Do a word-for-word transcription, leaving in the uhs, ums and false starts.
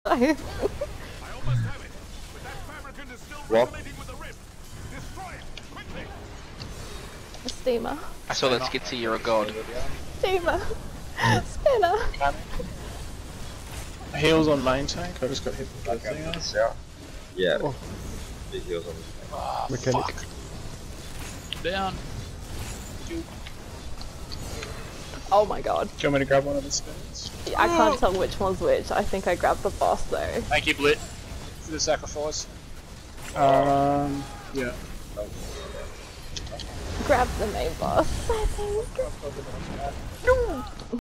I almost have it, but that fabricant is still What? resonating with the rift. Destroy it, quickly! A steamer. I saw that Skitsy, you're a god. Steamer. Spinner. Heals on main tank, I just got hit with that thing. Yeah. Yeah. Oh. Big heals on this thing. Oh, Mechanic. fuck. Down. Oh my god. Do you want me to grab one of the spins? I can't tell which one's which. I think I grabbed the boss though. Thank you, Blit, for the sacrifice. Um, yeah. Grab the main boss. I think.